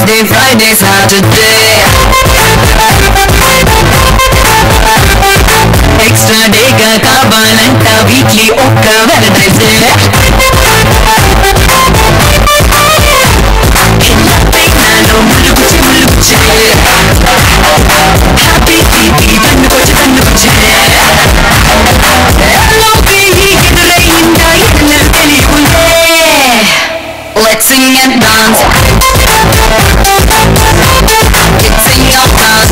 Monday, Friday, Saturday. Extra day ga kavalanta weekly okka Valentine's Day. Happy baby bannu koche let's sing and dance. Let's sing and dance.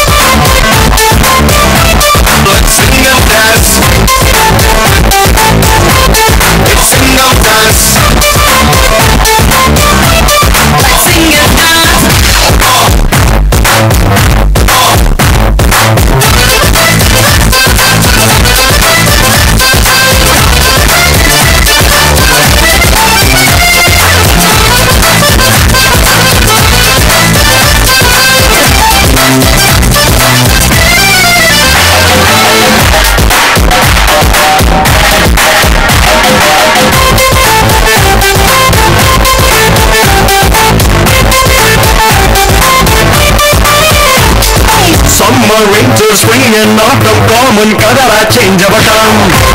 Let's sing and dance. Let's sing and dance. Let's sing and dance. Summer, winter, spring and autumn common kadara change avatam.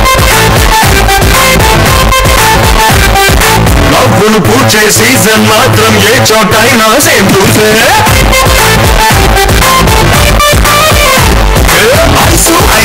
Love పూచే season మాత్రం ఏ చోటైనా same చూసే. Ice